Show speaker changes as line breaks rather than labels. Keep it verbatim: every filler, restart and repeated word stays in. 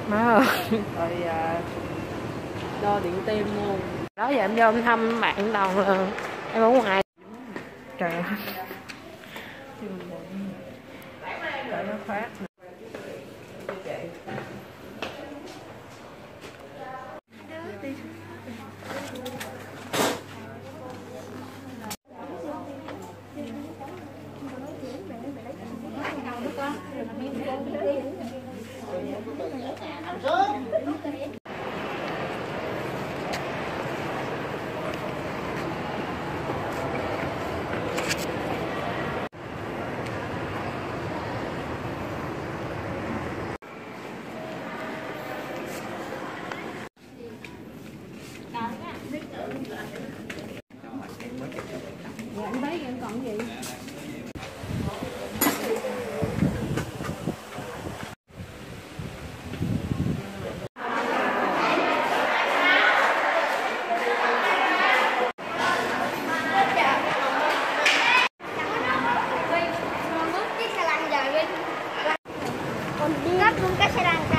Má ơi.
Rồi à, đo điện tim luôn.
Đó giờ em vô em thăm bạn Đồng là em ở ngoài. Trời ơi.
Rồi nó phát.
Dạ anh thấy em còn gì?
Con đi cắt luôn cái xe lăn.